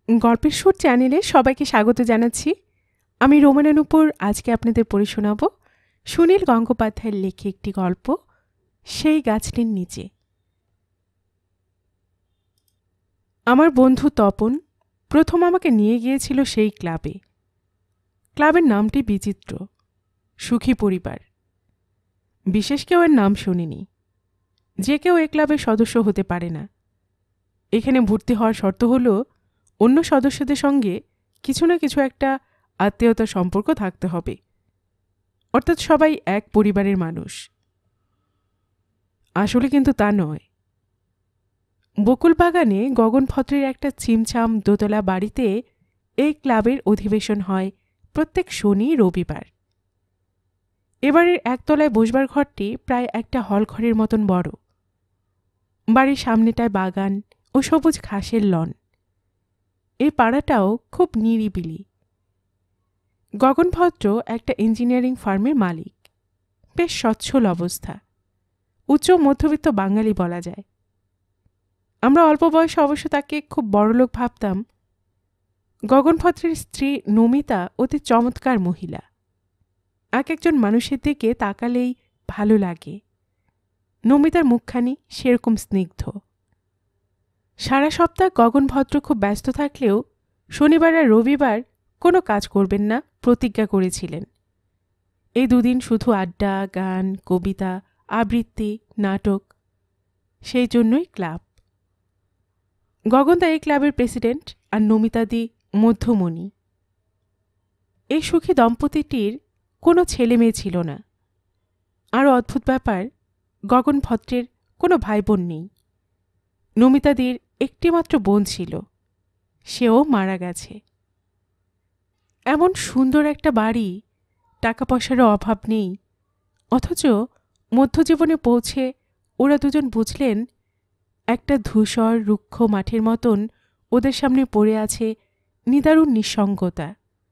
গল্পের সুর চ্যানেলে সবাইকে স্বাগত জানাচ্ছি। আমি রোমানা নুপুর। আজকে আপনাদের পড়ে শোনাব সুনীল গঙ্গোপাধ্যায়ের লেখা একটি গল্প, সেই গাছটির নিচে। আমার বন্ধু তপন প্রথম আমাকে নিয়ে গিয়েছিল সেই ক্লাবে। ক্লাবের নামটি বিচিত্র, সুখী পরিবার। বিশেষ কেউ এর নাম শুনিনি। যে কেউ এ ক্লাবের সদস্য হতে পারে না। এখানে ভর্তি হওয়ার শর্ত হল অন্য সদস্যদের সঙ্গে কিছু না কিছু একটা আত্মীয়তার সম্পর্ক থাকতে হবে, অর্থাৎ সবাই এক পরিবারের মানুষ। আসলে কিন্তু তা নয়। বকুল বাগানে গগন ভদ্রের একটা চিমচাম দোতলা বাড়িতে এই ক্লাবের অধিবেশন হয় প্রত্যেক শনি রবিবার। এবারের একতলায় বসবার ঘরটি প্রায় একটা হলঘরের মতন বড়। বাড়ির সামনেটায় বাগান ও সবুজ ঘাসের লন। এই পাড়াটাও খুব নিরিবিলি। গগন ভদ্র একটা ইঞ্জিনিয়ারিং ফার্মের মালিক। বেশ সচ্ছল অবস্থা। উচ্চ মধ্যবিত্ত বাঙালি বলা যায়। আমরা অল্প বয়সে অবশ্য তাকে খুব বড়লোক ভাবতাম। গগন ভদ্রের স্ত্রী নমিতা অতি চমৎকার মহিলা। এক একজন মানুষের দিকে তাকালেই ভালো লাগে। নমিতার মুখখানি সেরকম স্নিগ্ধ। সারা সপ্তাহ গগন ভদ্র খুব ব্যস্ত থাকলেও শনিবার আর রবিবার কোনো কাজ করবেন না প্রতিজ্ঞা করেছিলেন। এই দুদিন শুধু আড্ডা, গান, কবিতা, আবৃত্তি, নাটক। সেই জন্যই ক্লাব। গগনদা এই ক্লাবের প্রেসিডেন্ট আর নমিতাদি মধ্যমণি। এই সুখী দম্পতিটির কোনো ছেলে মেয়ে ছিল না। আরও অদ্ভুত ব্যাপার, গগন ভদ্রের কোনো ভাই বোন নেই। নমিতাদির একটিমাত্র বোন ছিল, সেও মারা গেছে। এমন সুন্দর একটা বাড়ি, টাকা পয়সারও অভাব নেই, অথচ মধ্যজীবনে পৌঁছে ওরা দুজন বুঝলেন একটা ধূসর রুক্ষ মাঠের মতন ওদের সামনে পড়ে আছে নিদারুণ নিঃসঙ্গতা।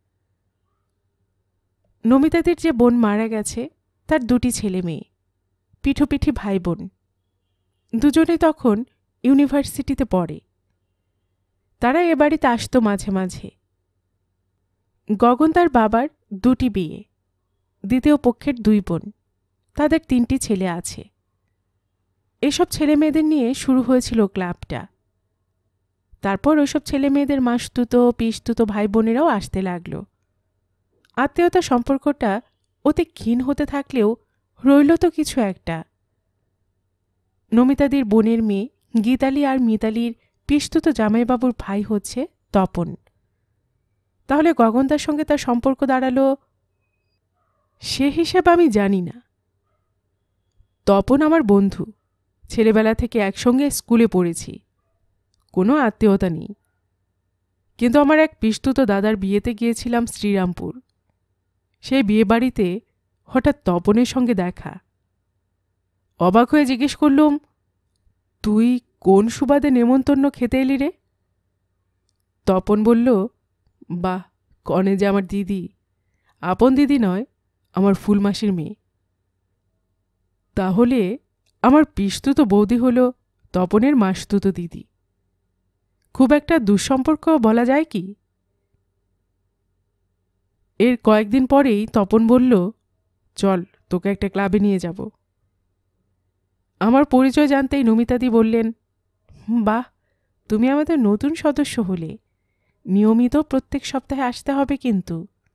নমিতাদের যে বোন মারা গেছে তার দুটি ছেলে মেয়ে, পিঠোপিঠি ভাই বোন। দুজনে তখন ইউনিভার্সিটিতে পড়ে। তারা এ বাড়িতে আসত মাঝে মাঝে। গগন তার বাবার দুটি বিয়ে, দ্বিতীয় পক্ষের দুই বোন, তাদের তিনটি ছেলে আছে। এসব ছেলে মেয়েদের নিয়ে শুরু হয়েছিল ক্লাবটা। তারপর ওইসব ছেলে মেয়েদের মাসতুতো পিসতুতো ভাই বোনেরাও আসতে লাগল। আত্মীয়তা সম্পর্কটা অতি ক্ষীণ হতে থাকলেও রইল তো কিছু একটা। নমিতাদির বোনের মেয়ে গীতালি আর মিতালির পিসতুতো জামাইবাবুর ভাই হচ্ছে তপন। তাহলে গগনদার সঙ্গে তার সম্পর্ক দাঁড়ালো সে হিসেব আমি জানি না। তপন আমার বন্ধু, ছেলেবেলা থেকে একসঙ্গে স্কুলে পড়েছি। কোনো আত্মীয়তা নেই। কিন্তু আমার এক পিসতুতো দাদার বিয়েতে গিয়েছিলাম শ্রীরামপুর। সেই বিয়ে বাড়িতে হঠাৎ তপনের সঙ্গে দেখা। অবাক হয়ে জিজ্ঞেস করলুম, তুই কোন সুবাদে নেমন্তন্ন খেতে এলি রে? তপন বলল, বাহ, কনে যে আমার দিদি, আপন দিদি নয়, আমার ফুলমাসির মেয়ে। তাহলে আমার পিসতুতো বৌদি হল তপনের মাসতুতো দিদি। খুব একটা দুঃসম্পর্ক বলা যায় কি? এর কয়েকদিন পরেই তপন বলল, চল তোকে একটা ক্লাবে নিয়ে যাব। আমার পরিচয় জানতেই নমিতাদি বললেন, বাহ, তুমি আমাদের নতুন সদস্য হলে। নিয়মিত প্রত্যেক সপ্তাহে আসতে হবে কিন্তু।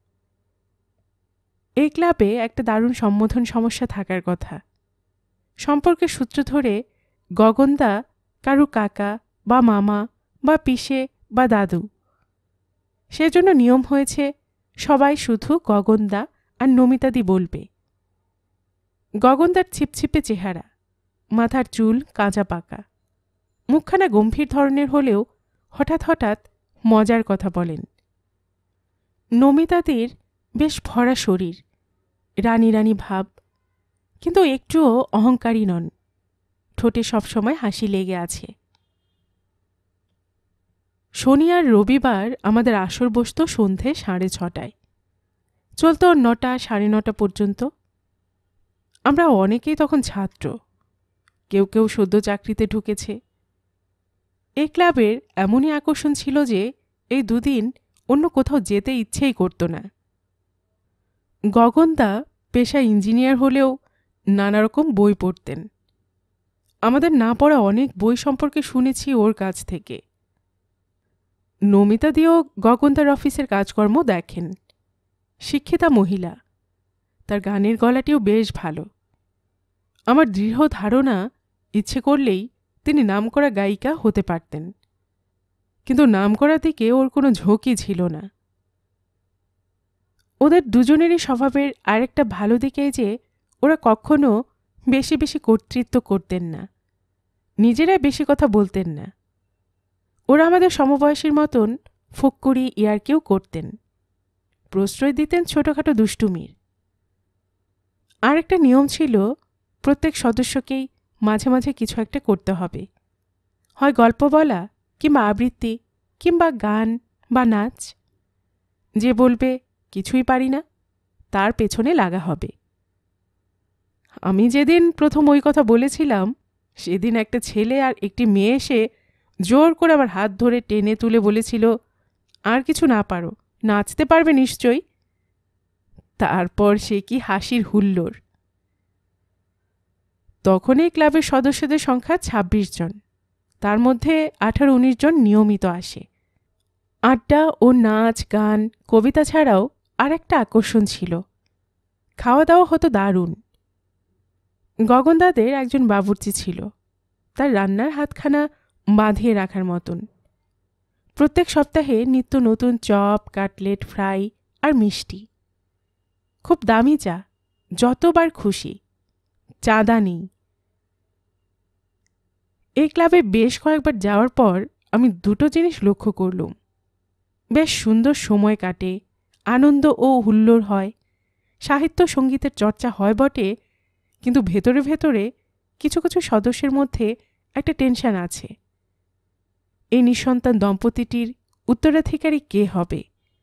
এই ক্লাবে একটা দারুণ সম্বোধন সমস্যা থাকার কথা। সম্পর্কের সূত্র ধরে গগনদা কারু কাকা বা মামা বা পিসে বা দাদু। সেজন্য নিয়ম হয়েছে সবাই শুধু গগনদা আর নমিতাদি বলবে। গগনদার ছিপছিপে চেহারা, মাথার চুল কাঁচা পাকা, মুখখানা গম্ভীর ধরনের হলেও হঠাৎ হঠাৎ মজার কথা বলেন। নমিতাদির বেশ ভরা শরীর, রানী রানী ভাব, কিন্তু একটুও অহংকারী নন। ঠোঁটে সবসময় হাসি লেগে আছে। শনি আর রবিবার আমাদের আসর বসত সন্ধে 6:30। চলত 9টা, 9:30 পর্যন্ত। আমরা অনেকেই তখন ছাত্র, কেউ কেউ সদ্য চাকরিতে ঢুকেছে। এই ক্লাবের এমনই আকর্ষণ ছিল যে এই দুদিন অন্য কোথাও যেতে ইচ্ছেই করত না। গগনদা পেশায় ইঞ্জিনিয়ার হলেও নানা রকম বই পড়তেন। আমাদের না পড়া অনেক বই সম্পর্কে শুনেছি ওর কাছ থেকে। নমিতা দিয়েও গগনদার অফিসের কাজকর্ম দেখেন। শিক্ষিতা মহিলা, তার গানের গলাটিও বেশ ভালো। আমার দৃঢ় ধারণা ইচ্ছে করলেই তিনি নামকরা গায়িকা হতে পারতেন, কিন্তু নামকরা দিকে ওর কোনো ঝোঁকই ছিল না। ওদের দুজনেরই স্বভাবের আরেকটা ভালো দিকে যে ওরা কখনো বেশি বেশি কর্তৃত্ব করতেন না, নিজেরাই বেশি কথা বলতেন না। ওরা আমাদের সমবয়সীর মতন ফুক্কুরি ইয়ার্কিও করতেন, প্রশ্রয় দিতেন ছোটখাটো দুষ্টুমির। আর একটা নিয়ম ছিল, প্রত্যেক সদস্যকেই মাঝে মাঝে কিছু একটা করতে হবে, হয় গল্প বলা কিংবা আবৃত্তি কিংবা গান বা নাচ। যে বলবে কিছুই পারি না, তার পেছনে লাগা হবে। আমি যেদিন প্রথম ওই কথা বলেছিলাম, সেদিন একটা ছেলে আর একটি মেয়ে এসে জোর করে আমার হাত ধরে টেনে তুলে বলেছিল, আর কিছু না পারো, নাচতে পারবে নিশ্চয়ই। তারপর সে কি হাসির হুল্লোড়। তখন এই ক্লাবের সদস্যদের সংখ্যা ২৬ জন, তার মধ্যে ১৮-১৯ জন নিয়মিত আসে। আড্ডা ও নাচ গান কবিতা ছাড়াও আর একটা আকর্ষণ ছিল, খাওয়া দাওয়া হতো দারুণ। গগনদাদের একজন বাবুর্চি ছিল, তার রান্নার হাতখানা বাঁধিয়ে রাখার মতন। প্রত্যেক সপ্তাহে নিত্য নতুন চপ, কাটলেট, ফ্রাই আর মিষ্টি। খুব দামি চা, যতবার খুশি, চাঁদা নেই। এই ক্লাবে বেশ কয়েকবার যাওয়ার পর আমি দুটো জিনিস লক্ষ্য করলুম। বেশ সুন্দর সময় কাটে, আনন্দ ও হুল্লোড় হয়, সাহিত্য সঙ্গীতের চর্চা হয় বটে, কিন্তু ভেতরে ভেতরে কিছু কিছু সদস্যের মধ্যে একটা টেনশন আছে। এই নিঃসন্তান দম্পতিটির উত্তরাধিকারী কে হবে?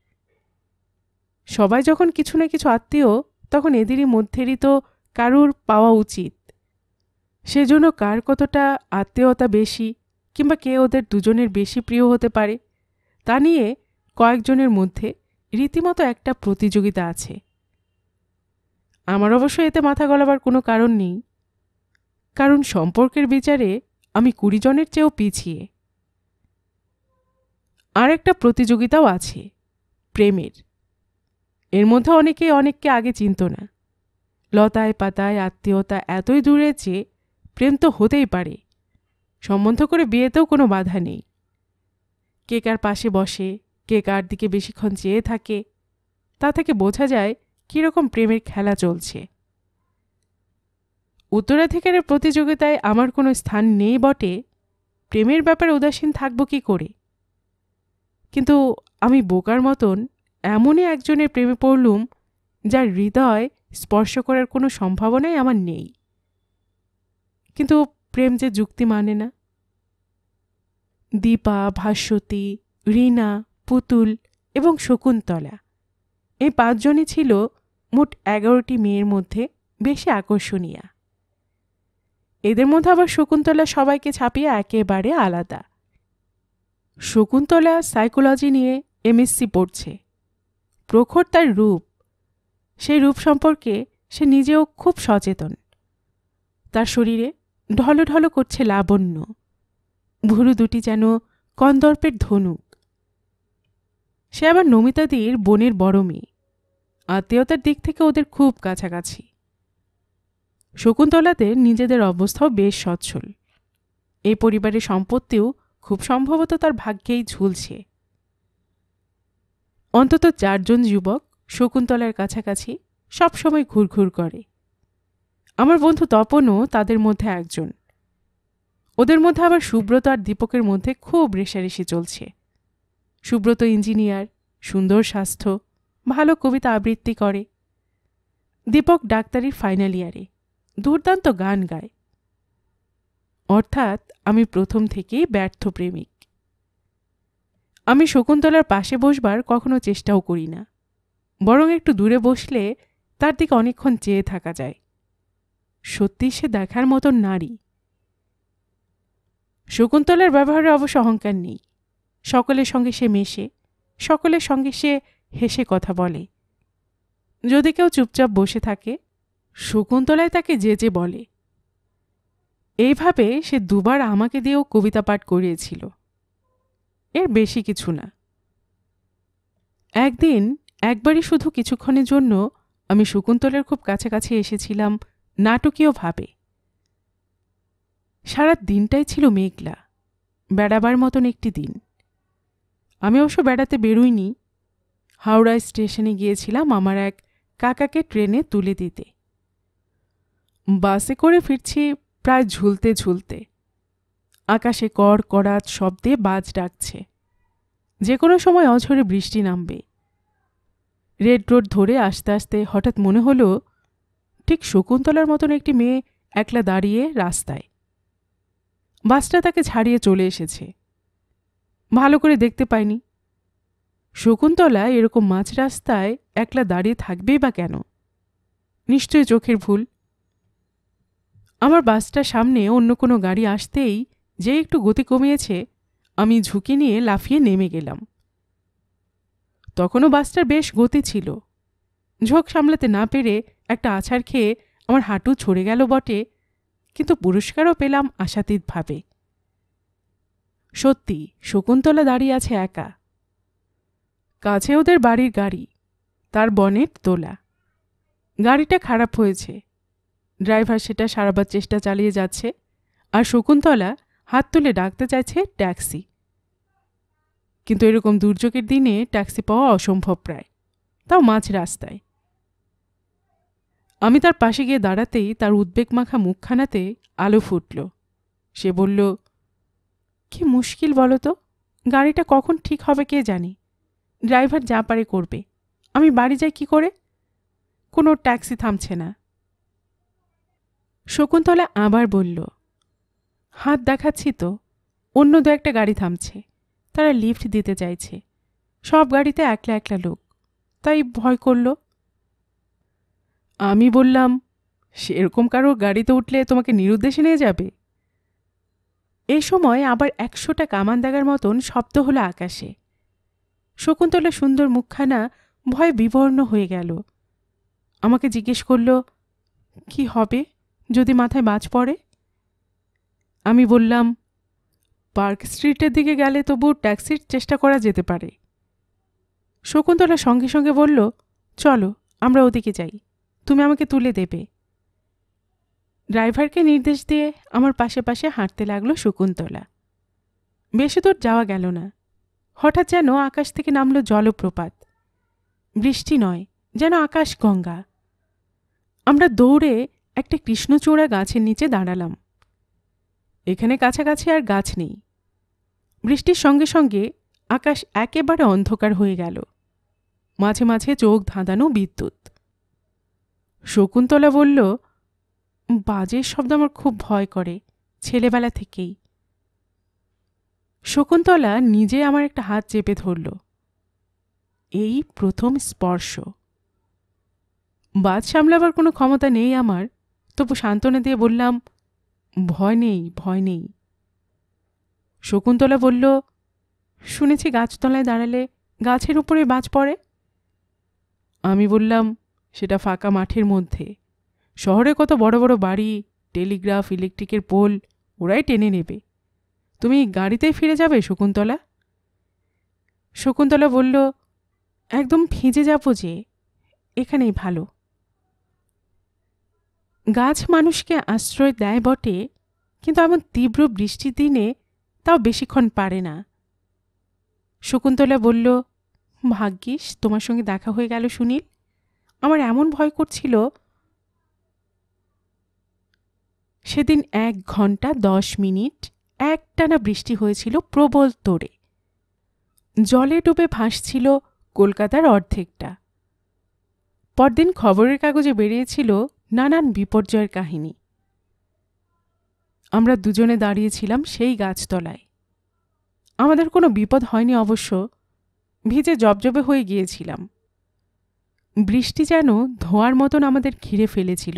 সবাই যখন কিছু না কিছু আত্মীয়, তখন এদেরই মধ্যেরই তো কারুর পাওয়া উচিত। সেজন্য কার কতটা আত্মীয়তা বেশি কিংবা কে ওদের দুজনের বেশি প্রিয় হতে পারে, তা নিয়ে কয়েকজনের মধ্যে রীতিমতো একটা প্রতিযোগিতা আছে। আমার অবশ্য এতে মাথা গলাবার কোনো কারণ নেই, কারণ সম্পর্কের বিচারে আমি ২০ জনের চেয়েও পিছিয়ে। আর একটা প্রতিযোগিতাও আছে, প্রেমের। এর মধ্যে অনেকে অনেককে আগে চিনত না। লতায় পাতায় আত্মীয়তা এতই দূরে যে প্রেম তো হতেই পারে, সম্বন্ধ করে বিয়েতেও কোনো বাধা নেই। কে কার পাশে বসে, কে কার দিকে বেশিক্ষণ চেয়ে থাকে, তা থেকে বোঝা যায় কীরকম প্রেমের খেলা চলছে। উত্তরাধিকারের প্রতিযোগিতায় আমার কোনো স্থান নেই বটে, প্রেমের ব্যাপারে উদাসীন থাকব কি করে? কিন্তু আমি বোকার মতন এমনই একজনের প্রেমে পড়লুম যার হৃদয় স্পর্শ করার কোনো সম্ভাবনাই আমার নেই। কিন্তু প্রেম যে যুক্তি মানে না। দীপা, ভাস্বতী, রীনা, পুতুল এবং শকুন্তলা, এই ৫ জনই ছিল মোট ১১টি মেয়ের মধ্যে বেশি আকর্ষণীয়া। এদের মধ্যে আবার শকুন্তলা সবাইকে ছাপিয়ে একেবারে আলাদা। শকুন্তলা সাইকোলজি নিয়ে এমএসসি পড়ছে। প্রখর তার রূপ, সেই রূপ সম্পর্কে সে নিজেও খুব সচেতন। তার শরীরে ঢলঢল করছে লাবণ্য, ভুরু দুটি যেন কন্দর্পের ধনুক। সে আবার নমিতাদির বোনের বড় মেয়ে, আত্মীয়তার দিক থেকে ওদের খুব কাছাকাছি। শকুন্তলাদের নিজেদের অবস্থাও বেশ সচ্ছল। এই পরিবারের সম্পত্তিও খুব সম্ভবত তার ভাগ্যেই ঝুলছে। অন্তত ৪ জন যুবক শকুন্তলার কাছাকাছি সবসময় ঘুরঘুর করে। আমার বন্ধু তপনও তাদের মধ্যে একজন। ওদের মধ্যে আবার সুব্রত আর দীপকের মধ্যে খুব রেষারেষি চলছে। সুব্রত ইঞ্জিনিয়ার, সুন্দর স্বাস্থ্য, ভালো কবিতা আবৃত্তি করে। দীপক ডাক্তারির ফাইনাল ইয়ারে, দুর্দান্ত গান গায়। অর্থাৎ আমি প্রথম থেকেই ব্যর্থ প্রেমিক। আমি শকুন্তলার পাশে বসবার কখনো চেষ্টাও করি না, বরং একটু দূরে বসলে তার দিকে অনেকক্ষণ চেয়ে থাকা যায়। সত্যি সে দেখার মতন নারী। শকুন্তলার ব্যবহারে অবশ্য অহংকার নেই, সকলের সঙ্গে সে মেশে, সকলের সঙ্গে সে হেসে কথা বলে। যদি কেউ চুপচাপ বসে থাকে, শকুন্তলায় তাকে যে যে বলে। এইভাবে সে দুবার আমাকে দিয়েও কবিতা পাঠ করিয়েছিল। এর বেশি কিছু না। একদিন একবারই শুধু কিছুক্ষণের জন্য আমি শকুন্তলার খুব কাছাকাছি এসেছিলাম নাটকীয়ভাবে। সারা দিনটাই ছিল মেঘলা, বেড়াবার মতন একটি দিন। আমি অবশ্য বেড়াতে বেরোইনি। হাওড়া স্টেশনে গিয়েছিলাম আমার এক কাকাকে ট্রেনে তুলে দিতে। বাসে করে ফিরছি প্রায় ঝুলতে ঝুলতে। আকাশে কড় কড়াত শব্দে বাজ ডাকছে। যে কোনো সময় অঝরে বৃষ্টি নামবে। রেড রোড ধরে আস্তে আস্তে হঠাৎ মনে হলো ঠিক শকুন্তলার মতন একটি মেয়ে একলা দাঁড়িয়ে রাস্তায়। বাসটা তাকে ছাড়িয়ে চলে এসেছে। ভালো করে দেখতে পাইনি। শকুন্তলা এরকম মাঝ রাস্তায় একলা দাঁড়িয়ে থাকবেই বা কেন? নিশ্চয়ই চোখের ভুল। আমার বাসটার সামনে অন্য কোনো গাড়ি আসতেই যে একটু গতি কমিয়েছে, আমি ঝুঁকি নিয়ে লাফিয়ে নেমে গেলাম। তখনও বাসটার বেশ গতি ছিল। ঝোঁক সামলাতে না পেরে একটা আছাড় খেয়ে আমার হাঁটু ছড়ে গেল বটে, কিন্তু পুরস্কারও পেলাম আশাতীতভাবে। সত্যি শকুন্তলা দাঁড়িয়ে আছে একা। কাছে ওদের বাড়ির গাড়ি, তার বনেট তোলা। গাড়িটা খারাপ হয়েছে। ড্রাইভার সেটা সারাবার চেষ্টা চালিয়ে যাচ্ছে, আর শকুন্তলা হাত তুলে ডাকতে চাইছে ট্যাক্সি। কিন্তু এরকম দুর্যোগের দিনে ট্যাক্সি পাওয়া অসম্ভব প্রায়, তাও মাঝ রাস্তায়। আমি তার পাশে গিয়ে দাঁড়াতেই তার উদ্বেগ মাখা মুখখানাতে আলো ফুটল। সে বলল, কি মুশকিল বলো তো, গাড়িটা কখন ঠিক হবে কে জানে। ড্রাইভার যা পারে করবে, আমি বাড়ি যাই কি করে? কোনো ট্যাক্সি থামছে না। শকুন্তলা আবার বলল, হাত দেখাচ্ছি তো, অন্য দু একটা গাড়ি থামছে, তারা লিফট দিতে চাইছে। সব গাড়িতে একলা একলা লোক, তাই ভয় করল। আমি বললাম, সেরকম কারো গাড়িতে উঠলে তোমাকে নিরুদ্দেশে নিয়ে যাবে? এই সময় আবার 100টা কামান দাগার মতন শব্দ হলো আকাশে। শকুন্তলা সুন্দর মুখখানা ভয়ে বিবর্ণ হয়ে গেল। আমাকে জিজ্ঞেস করল, কি হবে যদি মাথায় বাজ পড়ে? আমি বললাম, পার্ক স্ট্রিটের দিকে গেলে তবু ট্যাক্সির চেষ্টা করা যেতে পারে। শকুন্তলা সঙ্গে সঙ্গে বলল, চলো আমরা ওদিকে যাই, তুমি আমাকে তুলে দেবে। ড্রাইভারকে নির্দেশ দিয়ে আমার পাশে পাশে হাঁটতে লাগলো শকুন্তলা। বেশি দূর যাওয়া গেল না। হঠাৎ যেন আকাশ থেকে নামল জলপ্রপাত। বৃষ্টি নয়, যেন আকাশ গঙ্গা। আমরা দৌড়ে একটা কৃষ্ণচূড়া গাছের নিচে দাঁড়ালাম। এখানে কাছাকাছি আর গাছ নেই। বৃষ্টির সঙ্গে সঙ্গে আকাশ একেবারে অন্ধকার হয়ে গেল। মাঝে মাঝে চোখ ধাঁধানো বিদ্যুৎ। শকুন্তলা বলল, বাজের শব্দ আমার খুব ভয় করে, ছেলেবেলা থেকেই। শকুন্তলা নিজে আমার একটা হাত চেপে ধরল। এই প্রথম স্পর্শ। বাজ সামলাবার কোনো ক্ষমতা নেই আমার, তবু সান্ত্বনা দিয়ে বললাম, ভয় নেই, ভয় নেই। শকুন্তলা বলল, শুনেছি গাছতলায় দাঁড়ালে গাছের উপরে বাজ পড়ে। আমি বললাম, সেটা ফাঁকা মাঠের মধ্যে। শহরে কত বড় বড় বাড়ি, টেলিগ্রাফ, ইলেকট্রিকের পোল, ওরাই টেনে নেবে। তুমি গাড়িতেই ফিরে যাবে শকুন্তলা? শকুন্তলা বলল, একদম ভিজে যাব যে, এখানেই ভালো। গাছ মানুষকে আশ্রয় দেয় বটে, কিন্তু এমন তীব্র বৃষ্টির দিনে তাও বেশিক্ষণ পারে না। শকুন্তলা বলল, ভাগ্যিস তোমার সঙ্গে দেখা হয়ে গেল সুনীল। আমার এমন ভয় করছিল। সেদিন 1 ঘন্টা 10 মিনিট একটানা বৃষ্টি হয়েছিল প্রবল তোড়ে। জলে ডুবে ভাসছিল কলকাতার অর্ধেকটা। পরদিন খবরের কাগজে বেরিয়েছিল নানান বিপর্যয়ের কাহিনী। আমরা দুজনে দাঁড়িয়েছিলাম সেই গাছতলায়। আমাদের কোনো বিপদ হয়নি অবশ্য, ভিজে জবজবে হয়ে গিয়েছিলাম। বৃষ্টি যেন ধোঁয়ার মতন আমাদের ঘিরে ফেলেছিল।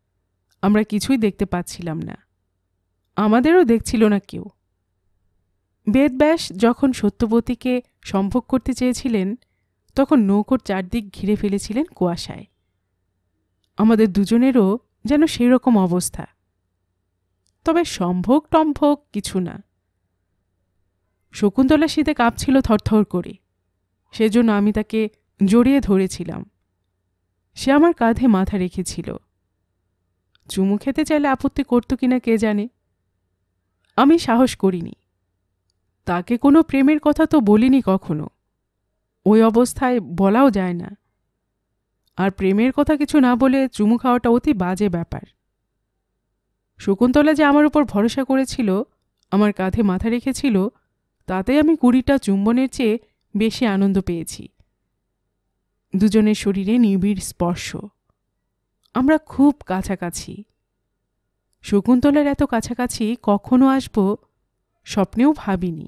আমরা কিছুই দেখতে পাচ্ছিলাম না, আমাদেরও দেখছিল না কেউ। বেদব্যাস যখন সত্যবতীকে সম্ভোগ করতে চেয়েছিলেন তখন নৌকোর চারদিক ঘিরে ফেলেছিলেন কুয়াশায়। আমাদের দুজনেরও যেন সেই রকম অবস্থা, তবে সম্ভোগ টম্ভোগ কিছু না। শকুন্তলা শীতে কাঁপছিল থরথর করে, সেজন্য আমি তাকে জড়িয়ে ধরেছিলাম। সে আমার কাঁধে মাথা রেখেছিল। চুমু খেতে চাইলে আপত্তি করত কিনা কে জানে। আমি সাহস করিনি। তাকে কোনো প্রেমের কথা তো বলিনি কখনো, ওই অবস্থায় বলাও যায় না। আর প্রেমের কথা কিছু না বলে চুমু খাওয়াটা অতি বাজে ব্যাপার। শকুন্তলা যে আমার উপর ভরসা করেছিল, আমার কাঁধে মাথা রেখেছিল, তাতে আমি 20টা চুম্বনের চেয়ে বেশি আনন্দ পেয়েছি। দুজনের শরীরে নিবিড় স্পর্শ, আমরা খুব কাছাকাছি। শকুন্তলার এত কাছাকাছি কখনো আসব স্বপ্নেও ভাবিনি।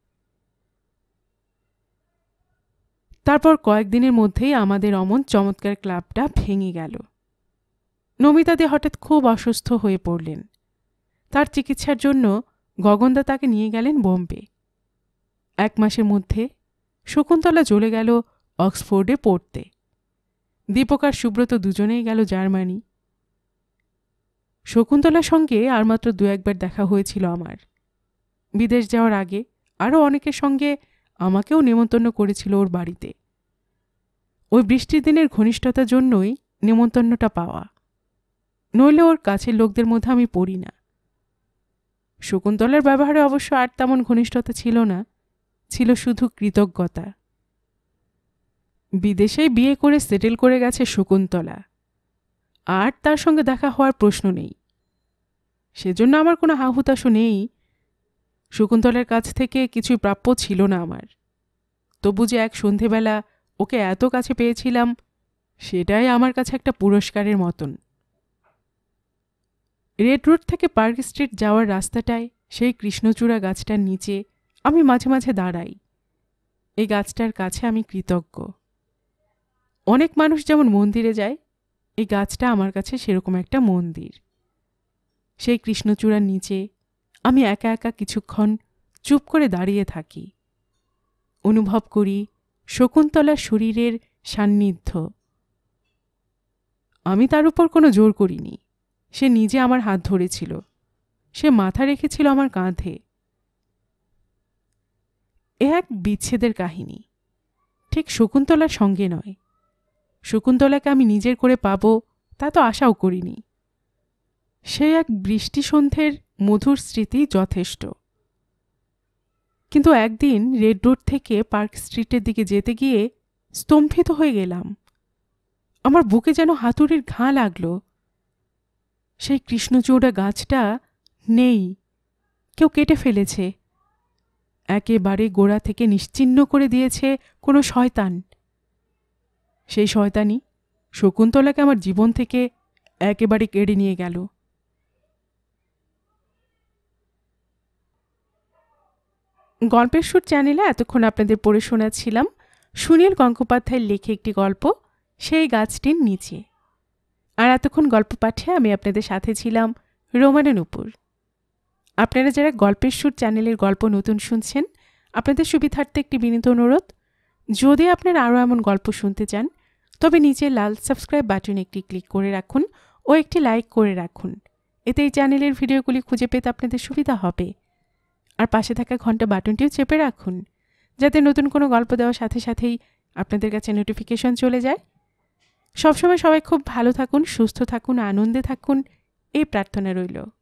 তারপর কয়েকদিনের মধ্যেই আমাদের অমন চমৎকার ক্লাবটা ভেঙে গেল। নমিতাদি হঠাৎ খুব অসুস্থ হয়ে পড়লেন। তার চিকিৎসার জন্য গগনদা তাকে নিয়ে গেলেন বোম্বে। 1 মাসের মধ্যে শকুন্তলা চলে গেল অক্সফোর্ডে পড়তে। দীপক আর সুব্রত দুজনেই গেল জার্মানি। শকুন্তলার সঙ্গে আর মাত্র 2-1 বার দেখা হয়েছিল আমার। বিদেশ যাওয়ার আগে আরও অনেকের সঙ্গে আমাকেও নেমন্তন্ন করেছিল ওর বাড়িতে। ওই বৃষ্টির দিনের ঘনিষ্ঠতার জন্যই নেমন্তন্নটা পাওয়া, নইলে ওর কাছের লোকদের মধ্যে আমি পড়ি না। শকুন্তলার ব্যবহারে অবশ্য আর তেমন ঘনিষ্ঠতা ছিল না, ছিল শুধু কৃতজ্ঞতা। বিদেশেই বিয়ে করে সেটেল করে গেছে শকুন্তলা, আর তার সঙ্গে দেখা হওয়ার প্রশ্ন নেই। সেজন্য আমার কোনো হাহুতাশও নেই। শকুন্তলার কাছ থেকে কিছুই প্রাপ্য ছিল না আমার, তবু যে এক সন্ধেবেলা ওকে এত কাছে পেয়েছিলাম, সেটাই আমার কাছে একটা পুরস্কারের মতন। রেড রোড থেকে পার্ক স্ট্রিট যাওয়ার রাস্তাটায় সেই কৃষ্ণচূড়া গাছটার নিচে আমি মাঝে মাঝে দাঁড়াই। এই গাছটার কাছে আমি কৃতজ্ঞ। অনেক মানুষ যেমন মন্দিরে যায়, এই গাছটা আমার কাছে সেরকম একটা মন্দির। সেই কৃষ্ণচূড়ার নিচে আমি একা একা কিছুক্ষণ চুপ করে দাঁড়িয়ে থাকি, অনুভব করি শকুন্তলার শরীরের সান্নিধ্য। আমি তার উপর কোনো জোর করিনি। সে নিজে আমার হাত ধরেছিল, সে মাথা রেখেছিল আমার কাঁধে। এ এক বিচ্ছেদের কাহিনী, ঠিক শকুন্তলার সঙ্গে নয়। শকুন্তলাকে আমি নিজের করে পাব তা তো আশাও করিনি। সে এক বৃষ্টি সন্ধ্যের মধুর স্মৃতি যথেষ্ট। কিন্তু একদিন রেড রোড থেকে পার্ক স্ট্রিটের দিকে যেতে গিয়ে স্তম্ভিত হয়ে গেলাম। আমার বুকে যেন হাতুড়ির ঘা লাগলো। সেই কৃষ্ণচূড়া গাছটা নেই, কেউ কেটে ফেলেছে। একেবারে গোড়া থেকে নিশ্চিহ্ন করে দিয়েছে কোনো শয়তান। সেই শয়তানি শকুন্তলাকে আমার জীবন থেকে একেবারে কেড়ে নিয়ে গেল। গল্পের সুর চ্যানেলে এতক্ষণ আপনাদের পড়ে শোনাচ্ছিলাম সুনীল গঙ্গোপাধ্যায়ের লেখে একটি গল্প, সেই গাছটির নিচে। আর এতক্ষণ গল্প পাঠে আমি আপনাদের সাথে ছিলাম রোমানা নুপুর। আপনারা যারা গল্পের সুর চ্যানেলের গল্প নতুন শুনছেন, আপনাদের সুবিধার্থে একটি বিনীত অনুরোধ, যদি আপনারা আরও এমন গল্প শুনতে চান তবে নিচে লাল সাবস্ক্রাইব বাটনে একটি ক্লিক করে রাখুন ও একটি লাইক করে রাখুন। এতে এই চ্যানেলের ভিডিওগুলি খুঁজে পেতে আপনাদের সুবিধা হবে। আর পাশে থাকা ঘন্টা বাটনটিও চেপে রাখুন, যাতে নতুন কোনো গল্প দেওয়ার সাথে সাথেই আপনাদের কাছে নোটিফিকেশন চলে যায়। সবসময় সবাই খুব ভালো থাকুন, সুস্থ থাকুন, আনন্দে থাকুন, এই প্রার্থনা রইল।